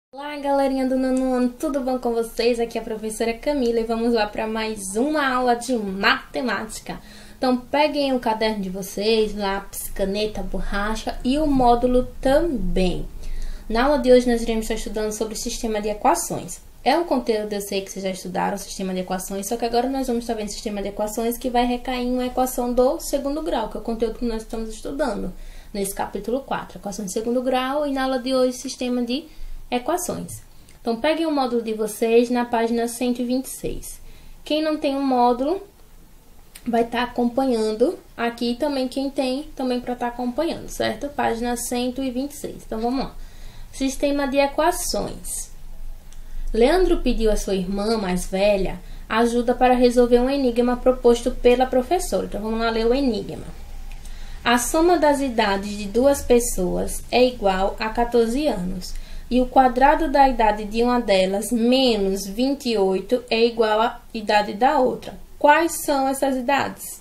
Olá, galerinha do nono ano, tudo bom com vocês? Aqui é a professora Camila e vamos lá para mais uma aula de matemática. Então, peguem o caderno de vocês, lápis, caneta, borracha e o módulo também. Na aula de hoje nós iremos estar estudando sobre o sistema de equações. É um conteúdo, eu sei que vocês já estudaram o sistema de equações, só que agora nós vamos estar vendo o sistema de equações que vai recair em uma equação do segundo grau, que é o conteúdo que nós estamos estudando nesse capítulo 4, equação de segundo grau, e na aula de hoje, sistema de equações. Então, peguem o módulo de vocês na página 126. Quem não tem um módulo vai estar acompanhando aqui também, quem tem também para estar acompanhando, certo? Página 126. Então, vamos lá. Sistema de equações. Leandro pediu à sua irmã mais velha ajuda para resolver um enigma proposto pela professora. Então, vamos lá ler o enigma. A soma das idades de duas pessoas é igual a 14 anos. E o quadrado da idade de uma delas menos 28 é igual à idade da outra. Quais são essas idades?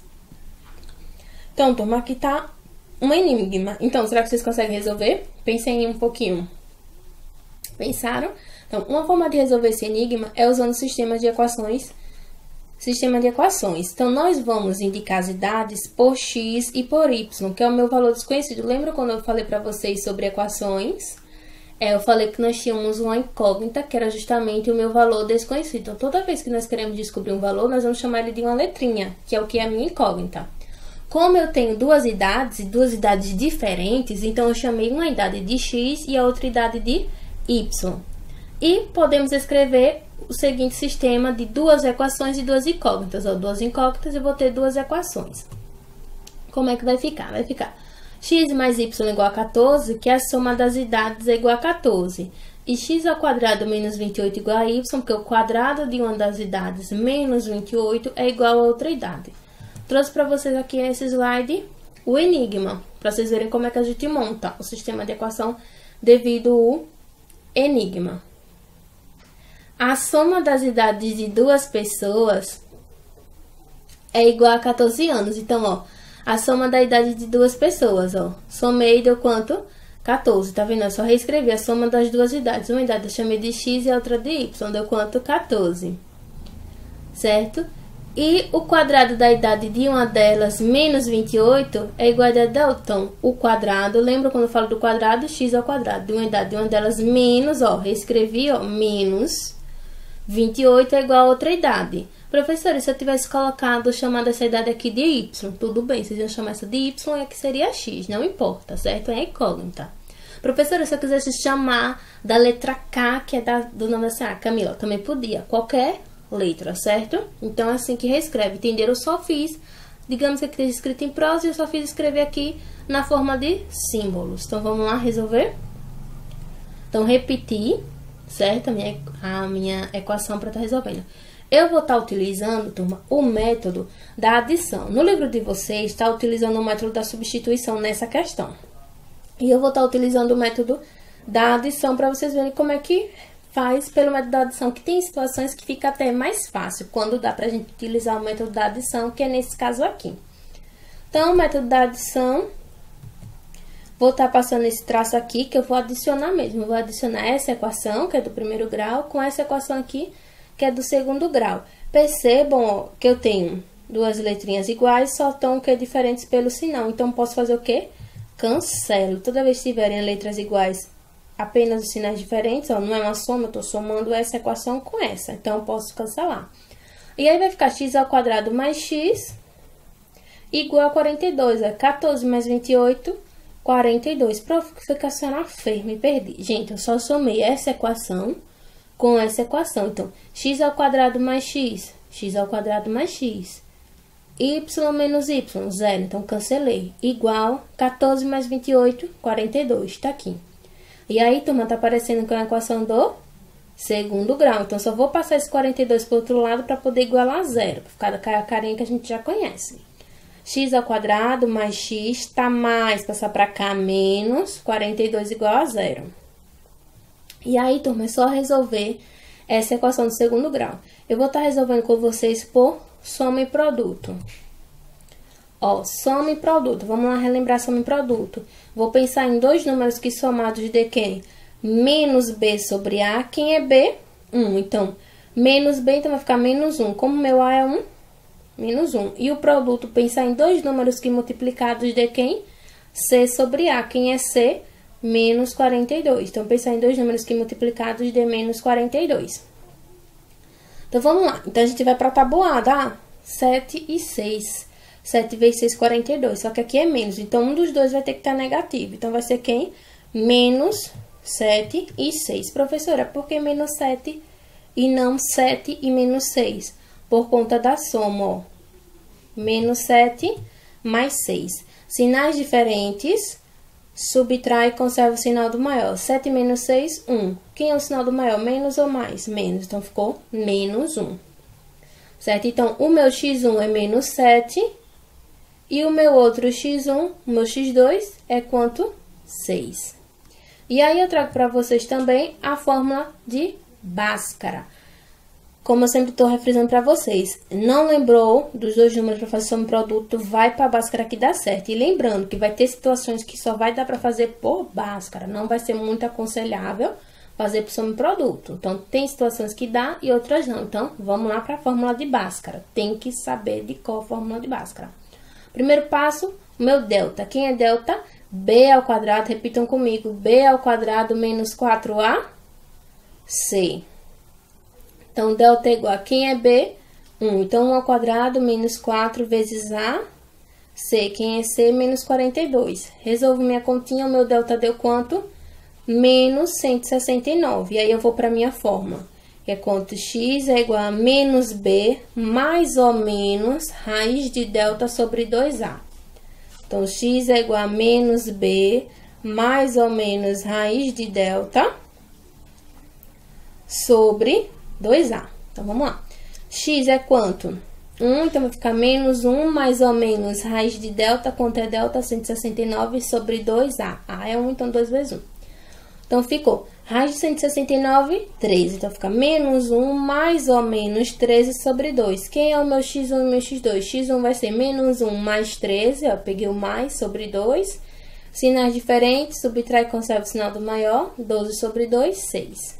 Então, turma, aqui tá um enigma. Então, será que vocês conseguem resolver? Pensem um pouquinho. Pensaram? Então, uma forma de resolver esse enigma é usando sistemas de equações. Sistema de equações. Então, nós vamos indicar as idades por x e por y, que é o meu valor desconhecido. Lembra quando eu falei para vocês sobre equações? Eu falei que nós tínhamos uma incógnita, que era justamente o meu valor desconhecido. Então, toda vez que nós queremos descobrir um valor, nós vamos chamar ele de uma letrinha, que é o que é a minha incógnita. Como eu tenho duas idades diferentes, então eu chamei uma idade de x e a outra idade de y. E podemos escrever o seguinte sistema de duas equações e duas incógnitas. Duas incógnitas, eu vou ter duas equações. Como é que vai ficar? Vai ficar x mais y igual a 14, que a soma das idades é igual a 14. E x ao quadrado menos 28 igual a y, porque o quadrado de uma das idades menos 28 é igual a outra idade. Trouxe para vocês aqui nesse slide o enigma, para vocês verem como é que a gente monta o sistema de equação devido ao enigma. A soma das idades de duas pessoas é igual a 14 anos. Então, a soma da idade de duas pessoas, somei deu quanto? 14, tá vendo? Eu só reescrevi a soma das duas idades. Uma idade eu chamei de x e a outra de y, deu quanto? 14, certo? E o quadrado da idade de uma delas, menos 28, é igual a idade da outra. Então, o quadrado, lembra quando eu falo do quadrado? X ao quadrado. De uma idade de uma delas, menos, reescrevi, menos 28 é igual a outra idade. Professora, se eu tivesse chamado essa idade aqui de y, tudo bem, vocês iam chamar essa de y, é que seria x, não importa, certo? É incógnita. Professora, se eu quisesse chamar da letra K, que é do nome da senhora Camila, também podia, qualquer letra, certo? Então, assim que reescreve, entenderam? Eu só fiz, digamos que esteja escrito em prosa, e eu só fiz escrever aqui na forma de símbolos. Então, vamos lá resolver? Então, repetir, certo? A minha equação para estar resolvendo. Eu vou estar utilizando, turma, o método da adição. No livro de vocês, está utilizando o método da substituição nessa questão. E eu vou estar utilizando o método da adição para vocês verem como é que faz pelo método da adição, que tem situações que fica até mais fácil, quando dá para a gente utilizar o método da adição, que é nesse caso aqui. Então, o método da adição, vou estar passando esse traço aqui, que eu vou adicionar mesmo. Eu vou adicionar essa equação, que é do primeiro grau, com essa equação aqui, que é do segundo grau. Percebam que eu tenho duas letrinhas iguais, só estão diferentes pelo sinal. Então, posso fazer o quê? Cancelo. Toda vez que tiverem letras iguais, apenas os sinais diferentes, não é uma soma, eu estou somando essa equação com essa. Então, eu posso cancelar. E aí, vai ficar x ao quadrado mais x igual a 42. 14 mais 28, 42. Prof, que foi que a senhora fez? Me perdi. Gente, eu só somei essa equação com essa equação. Então, x ao quadrado mais x ao quadrado mais x, y menos y, 0. Então, cancelei. Igual 14 mais 28, 42. Tá aqui. E aí, turma, tá aparecendo com a equação do segundo grau. Então, só vou passar esse 42 para o outro lado para poder igualar a 0. Para ficar daquela carinha que a gente já conhece. X ao quadrado mais x, tá mais, passar para cá, menos 42 igual a 0. E aí, turma, é só resolver essa equação do segundo grau. Eu vou estar resolvendo com vocês por soma e produto. Soma e produto. Vamos lá relembrar soma e produto. Vou pensar em dois números que somados de quem? menos B sobre A. Quem é B? 1. Então, menos B, então vai ficar menos 1. Como meu A é 1, menos 1. E o produto, pensar em dois números que multiplicados de quem? C sobre A. Quem é C? Menos 42. Então, pensar em dois números que multiplicados de menos 42. Então, vamos lá. Então, a gente vai para a tabuada. 7 e 6. 7 vezes 6, 42. Só que aqui é menos. Então, um dos dois vai ter que estar negativo. Então, vai ser quem? Menos 7 e 6. Professora, por que menos 7 e não 7 e menos 6? Por conta da soma, ó. Menos 7 mais 6. Sinais diferentes, subtrai e conserva o sinal do maior. 7 menos 6, 1. Quem é o sinal do maior? Menos ou mais? Menos. Então, ficou menos 1. Certo? Então, o meu x1 é menos 7. E o meu outro x1, o meu x2, é quanto? 6. E aí, eu trago para vocês também a fórmula de Bhaskara. Como eu sempre estou refrisando para vocês, não lembrou dos dois números para fazer soma produto, vai para Bhaskara que dá certo. E lembrando que vai ter situações que só vai dar para fazer por Bhaskara, não vai ser muito aconselhável fazer por soma produto. Então, tem situações que dá e outras não. Então, vamos lá para a fórmula de Bhaskara. Tem que saber de qual a fórmula de Bhaskara. Primeiro passo, o meu delta. Quem é delta? B ao quadrado, repitam comigo, B ao quadrado menos 4AC. Então, delta é igual a quem é B? 1. Então, 1 ao quadrado menos 4 vezes A. C. Quem é C? Menos 42. Resolvo minha continha, o meu delta deu quanto? Menos 169. E aí, eu vou para minha fórmula. Que é quanto? X é igual a menos B mais ou menos raiz de delta sobre 2A. Então, x é igual a menos B mais ou menos raiz de delta sobre 2A. Então, vamos lá. X é quanto? 1, então vai ficar menos 1 mais ou menos raiz de delta, quanto é delta? 169 sobre 2A. A é 1, então 2 vezes 1. Então, ficou raiz de 169, 13. Então, fica menos 1 mais ou menos 13 sobre 2. Quem é o meu x1 e o meu x2? X1 vai ser menos 1 mais 13, ó, peguei o mais sobre 2. Sinais diferentes, subtrai e conserva o sinal do maior, 12 sobre 2, 6.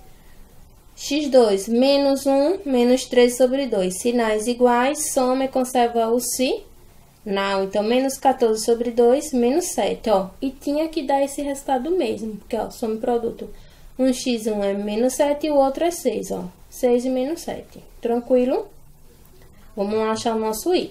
X2, menos 1, menos 13 sobre 2. Sinais iguais, soma e conserva o sinal. Então, menos 14 sobre 2, menos 7, ó. E tinha que dar esse resultado mesmo, porque, ó, soma e produto. Um x1 é menos 7 e o outro é 6, ó. 6 e menos 7. Tranquilo? Vamos lá achar o nosso y.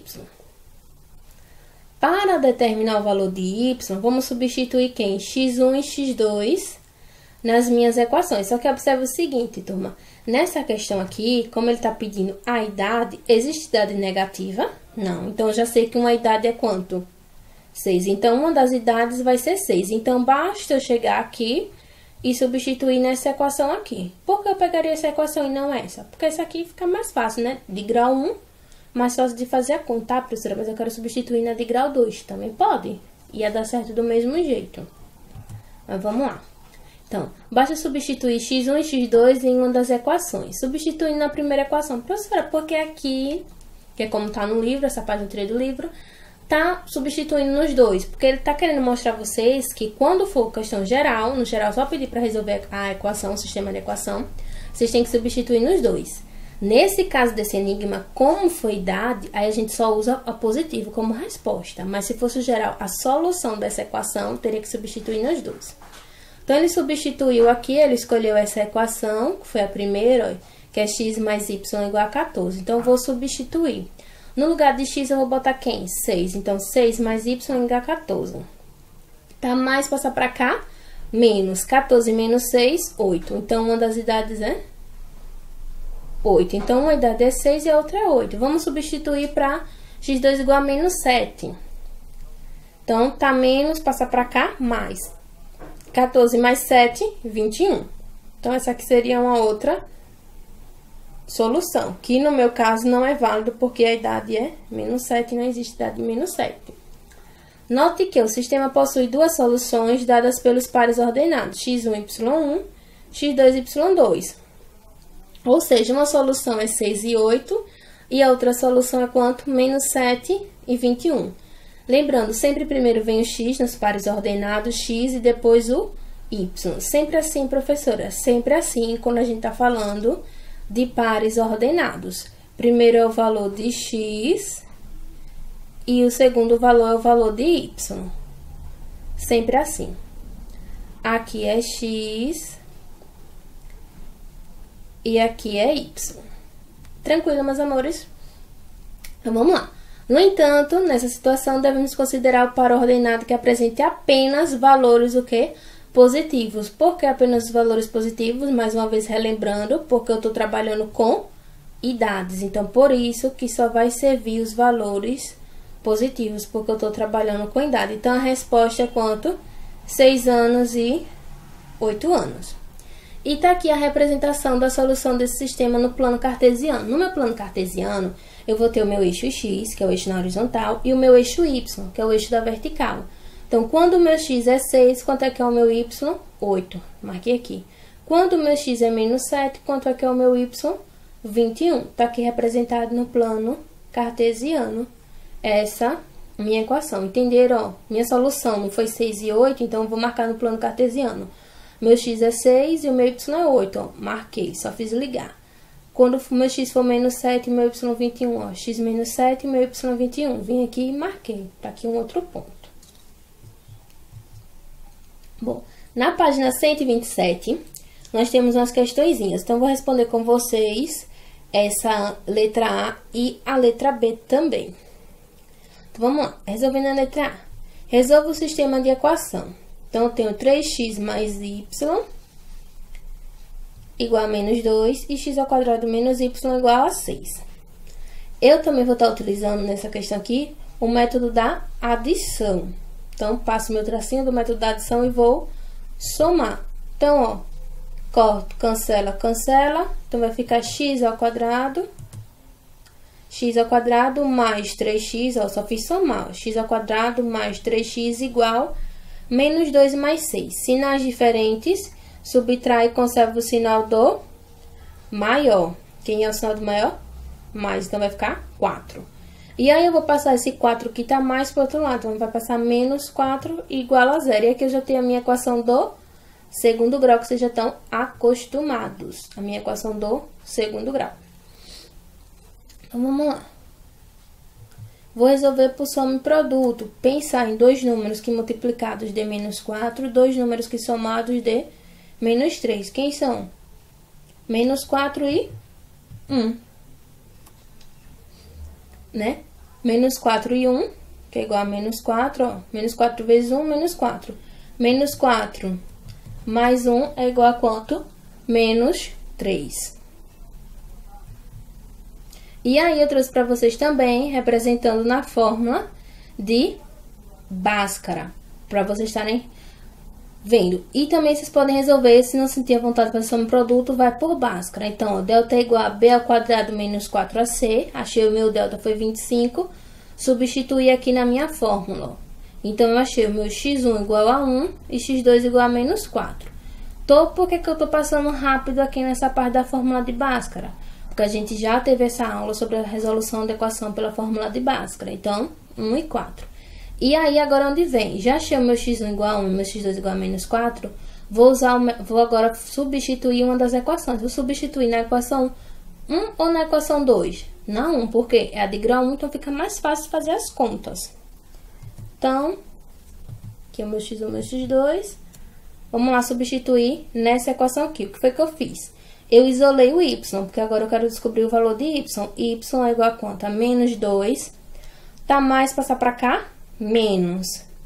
Para determinar o valor de y, vamos substituir quem? X1 e x2 nas minhas equações. Só que observe o seguinte, turma. Nessa questão aqui, como ele está pedindo a idade, existe idade negativa? Não. Então, eu já sei que uma idade é quanto? 6. Então, uma das idades vai ser 6. Então, basta eu chegar aqui e substituir nessa equação aqui. Por que eu pegaria essa equação e não essa? Porque essa aqui fica mais fácil, né? De grau 1, mais fácil de fazer a conta, tá, professora? Mas eu quero substituir na de grau 2. Também pode. Ia dar certo do mesmo jeito. Mas vamos lá. Então, basta substituir x1 e x2 em uma das equações. Substituindo na primeira equação. Professora, porque aqui, que é como está no livro, essa página 3 do livro, tá substituindo nos dois. Porque ele está querendo mostrar a vocês que quando for questão geral, no geral só pedir para resolver a equação, o sistema de equação, vocês têm que substituir nos dois. Nesse caso desse enigma, como foi idade, aí a gente só usa a positivo como resposta. Mas se fosse o geral, a solução dessa equação teria que substituir nos dois. Então, ele substituiu aqui, ele escolheu essa equação, que foi a primeira, ó, que é x mais y igual a 14. Então, eu vou substituir. No lugar de x, eu vou botar quem? 6. Então, 6 mais y igual a 14. Tá mais, passar para cá, menos 14 menos 6, 8. Então, uma das idades é 8. Então, uma idade é 6 e a outra é 8. Vamos substituir para x2 igual a menos 7. Então, tá menos, passar para cá, mais. 14 mais 7, 21. Então, essa aqui seria uma outra solução, que no meu caso não é válido, porque a idade é menos 7, não existe idade de menos 7. Note que o sistema possui duas soluções dadas pelos pares ordenados, x1, y1, x2, y2. Ou seja, uma solução é 6 e 8, e a outra solução é quanto? Menos 7 e 21. Lembrando, sempre primeiro vem o x nos pares ordenados, x, e depois o y. Sempre assim, professora, sempre assim quando a gente tá falando de pares ordenados. Primeiro é o valor de x e o segundo valor é o valor de y. Sempre assim. Aqui é x e aqui é y. Tranquilo, meus amores? Então, vamos lá. No entanto, nessa situação, devemos considerar o par ordenado que apresente apenas valores, o quê? Positivos. Por que apenas os valores positivos? Mais uma vez, relembrando, porque eu estou trabalhando com idades. Então, por isso que só vai servir os valores positivos, porque eu estou trabalhando com idade. Então, a resposta é quanto? 6 anos e 8 anos. E tá aqui a representação da solução desse sistema no plano cartesiano. No meu plano cartesiano, eu vou ter o meu eixo x, que é o eixo na horizontal, e o meu eixo y, que é o eixo da vertical. Então, quando o meu x é 6, quanto é que é o meu y? 8. Marquei aqui. Quando o meu x é menos 7, quanto é que é o meu y? 21. Tá aqui representado no plano cartesiano essa minha equação. Entenderam? Ó, minha solução não foi 6 e 8, então eu vou marcar no plano cartesiano. Meu x é 6 e o meu y é 8, ó. Marquei, só fiz ligar. Quando o meu x for menos 7 e meu y 21, ó. X menos 7 e meu y 21. Vim aqui e marquei. Tá aqui um outro ponto. Bom, na página 127, nós temos umas questõezinhas. Então, eu vou responder com vocês essa letra A e a letra B também. Então, vamos lá. Resolvendo a letra A. Resolva o sistema de equação. Então, eu tenho 3x mais y igual a menos 2 e x ao quadrado menos y igual a 6. Eu também vou estar utilizando nessa questão aqui o método da adição. Então, passo meu tracinho do método da adição e vou somar. Então, ó, corto, cancela, cancela. Então, vai ficar x ao quadrado mais 3x, ó, só fiz somar, ó, x ao quadrado mais 3x igual menos 2 mais 6. Sinais diferentes, subtrai e conserva o sinal do maior. Quem é o sinal do maior? Mais, então vai ficar 4. E aí eu vou passar esse 4 que tá mais pro outro lado, então vai passar menos 4 igual a 0. E aqui eu já tenho a minha equação do segundo grau, que vocês já estão acostumados. A minha equação do segundo grau. Então, vamos lá. Vou resolver por soma e produto. Pensar em dois números que multiplicados dê menos 4, dois números que somados dê menos 3. Quem são? Menos 4 e 1. Né? Menos 4 e 1, que é igual a menos 4, ó. Menos 4 vezes 1, menos 4. Menos 4 mais 1 é igual a quanto? Menos 3. E aí, eu trouxe para vocês também, representando na fórmula de Bhaskara, para vocês estarem vendo. E também vocês podem resolver, se não sentir a vontade de fazer soma e produto, vai por Bhaskara. Então, ó, delta é igual a b ao quadrado menos 4ac, achei o meu delta foi 25, substituí aqui na minha fórmula, ó. Então, eu achei o meu x1 igual a 1 e x2 igual a menos 4. Por que eu tô passando rápido aqui nessa parte da fórmula de Bhaskara? Porque a gente já teve essa aula sobre a resolução da equação pela fórmula de Bhaskara. Então, 1 e 4. E aí, agora onde vem? Já achei o meu x1 igual a 1 e meu x2 igual a menos 4. Vou agora substituir uma das equações. Vou substituir na equação 1 ou na equação 2? Na 1, porque é a de grau 1, então fica mais fácil fazer as contas. Então, aqui é o meu x1 e o meu x2. Vamos lá substituir nessa equação aqui. O que foi que eu fiz? Eu isolei o y, porque agora eu quero descobrir o valor de y. Y é igual a quanto? A menos 2. Tá mais, passar pra cá? Menos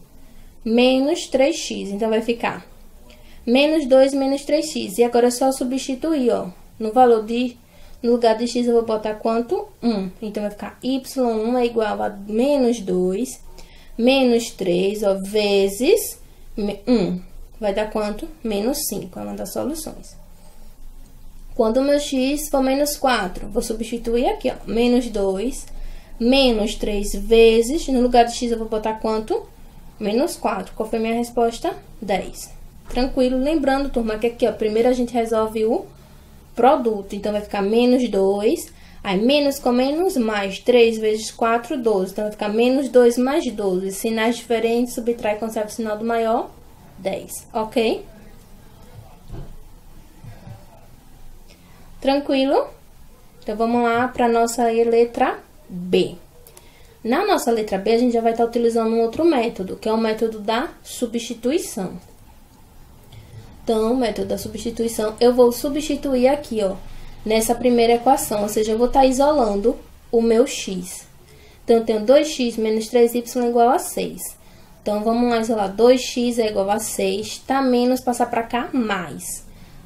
3x. Então, vai ficar menos 2 menos 3x. E agora é só substituir, ó. No lugar de x eu vou botar quanto? 1. Então, vai ficar y1 é igual a menos 2 menos 3, ó, vezes 1. Vai dar quanto? Menos 5. É uma das soluções. Quando o meu x for menos 4, vou substituir aqui, ó, menos 2, menos 3 vezes, no lugar de x eu vou botar quanto? Menos 4. Qual foi a minha resposta? 10. Tranquilo? Lembrando, turma, que aqui, ó, primeiro a gente resolve o produto. Então, vai ficar menos 2, aí menos com menos, mais 3 vezes 4, 12. Então, vai ficar menos 2 mais 12. Sinais diferentes, subtrai e conserva o sinal do maior, 10. Ok? Tranquilo? Então, vamos lá para a nossa letra B. Na nossa letra B, a gente já vai estar utilizando um outro método, que é o método da substituição. Então, o método da substituição, eu vou substituir aqui, ó, nessa primeira equação, ou seja, eu vou estar isolando o meu x. Então, eu tenho 2x menos 3y igual a 6. Então, vamos lá isolar 2x é igual a 6, tá menos, passar para cá, mais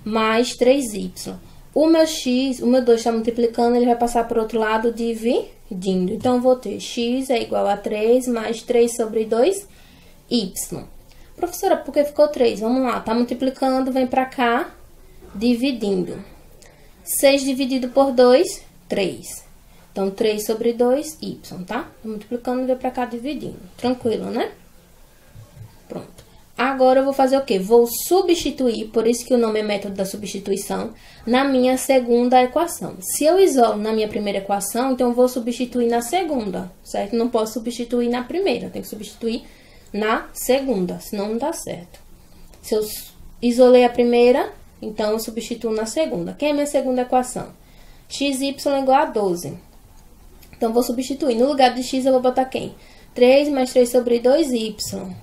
3y. O meu x, o meu 2 está multiplicando, ele vai passar para o outro lado dividindo. Então, eu vou ter x é igual a 3 mais 3 sobre 2, y. Professora, por que ficou 3? Vamos lá, tá multiplicando, vem para cá, dividindo. 6 dividido por 2, 3. Então, 3 sobre 2, y, tá? Tá multiplicando, vem para cá, dividindo. Tranquilo, né? Pronto. Agora, eu vou fazer o quê? Vou substituir, por isso que o nome é método da substituição, na minha segunda equação. Se eu isolo na minha primeira equação, então eu vou substituir na segunda, certo? Não posso substituir na primeira, tem que substituir na segunda, senão não dá certo. Se eu isolei a primeira, então eu substituo na segunda. Quem é a minha segunda equação? xy igual a 12. Então, vou substituir. No lugar de x, eu vou botar quem? 3 mais 3 sobre 2y.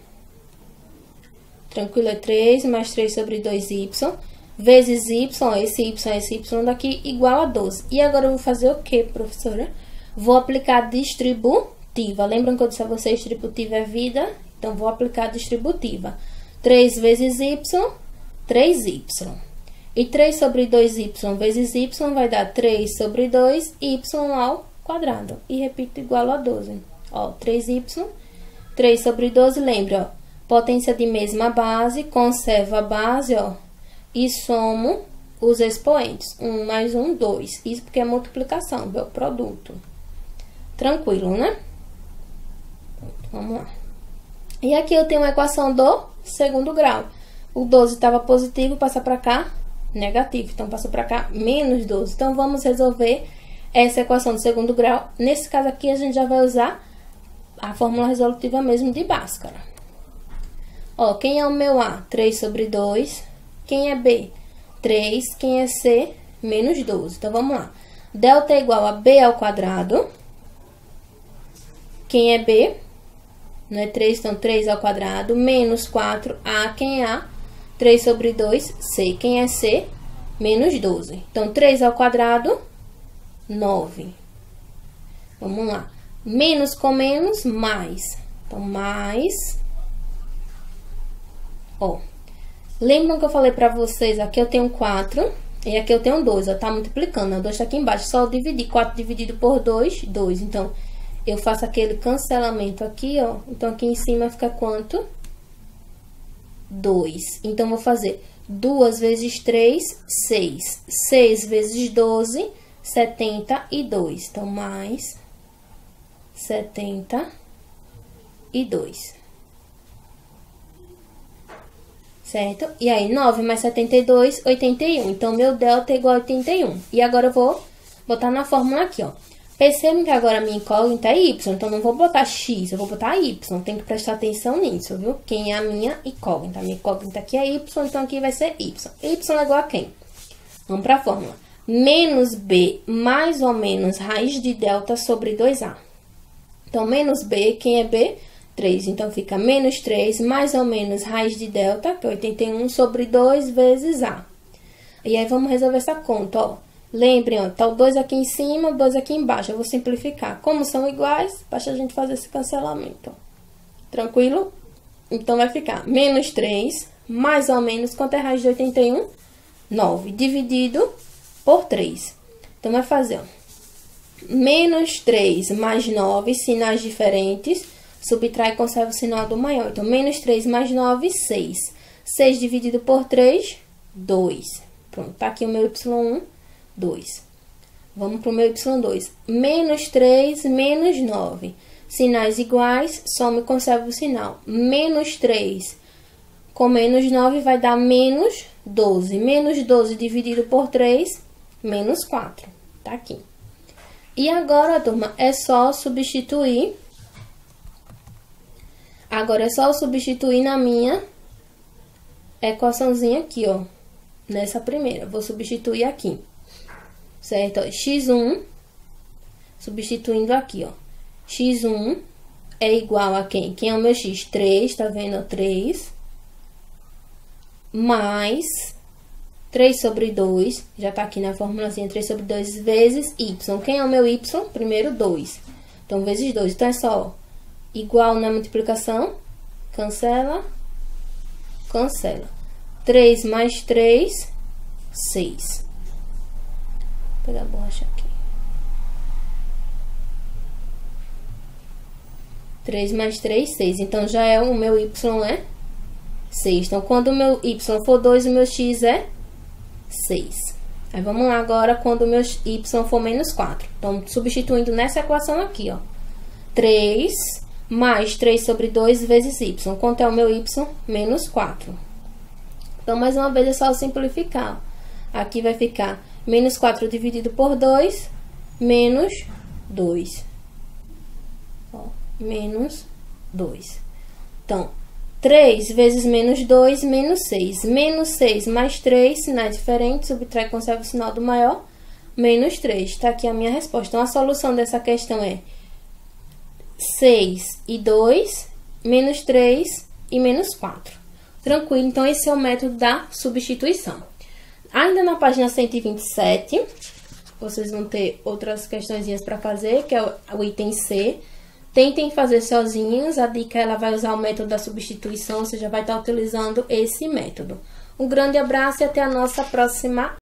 Tranquilo, é 3 mais 3 sobre 2y, vezes y, esse y daqui, igual a 12. E agora, eu vou fazer o quê, professora? Vou aplicar distributiva. Lembram que eu disse a vocês, distributiva é vida? Então, vou aplicar distributiva. 3 vezes y, 3y. E 3 sobre 2y vezes y vai dar 3 sobre 2y ao quadrado. E repito, igual a 12. Ó, 3y, 3 sobre 12, lembra, ó. Potência de mesma base, conserva a base, ó, e somo os expoentes. 1 mais 1, 2. Isso porque é multiplicação, é o produto. Tranquilo, né? Vamos lá. E aqui eu tenho uma equação do segundo grau. O 12 estava positivo, passa para cá, negativo. Então, passou para cá, menos 12. Então, vamos resolver essa equação do segundo grau. Nesse caso aqui, a gente já vai usar a fórmula resolutiva mesmo de Bhaskara. Ó, quem é o meu A? 3 sobre 2. Quem é B? 3. Quem é C? Menos 12. Então, vamos lá. Delta é igual a B ao quadrado. Quem é B? Não é 3, então 3 ao quadrado. Menos 4. A, quem é A? 3 sobre 2. C. Quem é C? Menos 12. Então, 3 ao quadrado, 9. Vamos lá. Menos com menos, mais. Então, mais... Ó, lembram que eu falei pra vocês, aqui eu tenho 4 e aqui eu tenho 2, ó, tá multiplicando, o 2 tá aqui embaixo, só eu dividir, 4 dividido por 2, 2, então, eu faço aquele cancelamento aqui, ó, então aqui em cima fica quanto? 2, então vou fazer 2 vezes 3, 6, 6 vezes 12, 72, então, mais 72. Certo? E aí, 9 mais 72, 81. Então, meu delta é igual a 81. E agora, eu vou botar na fórmula aqui, ó. Percebam que agora a minha incógnita é y, então não vou botar x, eu vou botar y. Tem que prestar atenção nisso, viu? Quem é a minha incógnita? A minha incógnita aqui é y, então aqui vai ser y. Y é igual a quem? Vamos para a fórmula. Menos b mais ou menos raiz de delta sobre 2a. Então, menos b, quem é b? 3, então fica menos 3, mais ou menos raiz de delta, que é 81, sobre 2 vezes A. E aí, vamos resolver essa conta, ó. Lembrem, ó, tá o 2 aqui em cima, o 2 aqui embaixo. Eu vou simplificar. Como são iguais, basta a gente fazer esse cancelamento, ó. Tranquilo? Então, vai ficar menos 3, mais ou menos, quanto é raiz de 81? 9, dividido por 3. Então, vai fazer, ó, menos 3 mais 9, sinais diferentes. Subtrai e conserva o sinal do maior. Então, menos 3 mais 9, 6. 6 dividido por 3, 2. Pronto, tá aqui o meu y1, 2. Vamos pro meu y2. Menos 3, menos 9. Sinais iguais, soma e conserva o sinal. Menos 3 com menos 9 vai dar menos 12. Menos 12 dividido por 3, menos 4. Tá aqui. E agora, turma, é só substituir... Agora, é só eu substituir na minha equaçãozinha aqui, ó. Nessa primeira. Vou substituir aqui. certo? Ó, x1, substituindo aqui, ó. x1 é igual a quem? Quem é o meu x? 3, tá vendo? 3. Mais 3 sobre 2, já tá aqui na formulazinha, 3 sobre 2 vezes y. Quem é o meu y? Primeiro, 2. Então, vezes 2. Então, é só igual na multiplicação, cancela, cancela. 3 mais 3, 6. Vou pegar a borracha aqui. 3 mais 3, 6. Então, já é o meu y é 6. Então, quando o meu y for 2, o meu x é 6. Aí, vamos lá agora quando o meu y for menos 4. Então, substituindo nessa equação aqui, ó. 3 mais 3 sobre 2 vezes y. Quanto é o meu y? Menos 4. Então, mais uma vez, é só simplificar. Aqui vai ficar menos 4 dividido por 2, menos 2. Ó, menos 2. Então, 3 vezes menos 2, menos 6. Menos 6 mais 3, sinais diferentes, subtrai e conserva o sinal do maior, menos 3. Está aqui a minha resposta. Então, a solução dessa questão é 6 e 2, menos 3 e menos 4. Tranquilo? Então, esse é o método da substituição. Ainda na página 127, vocês vão ter outras questõezinhas para fazer, que é o item C. Tentem fazer sozinhos, a dica ela vai usar o método da substituição, você já vai estar utilizando esse método. Um grande abraço e até a nossa próxima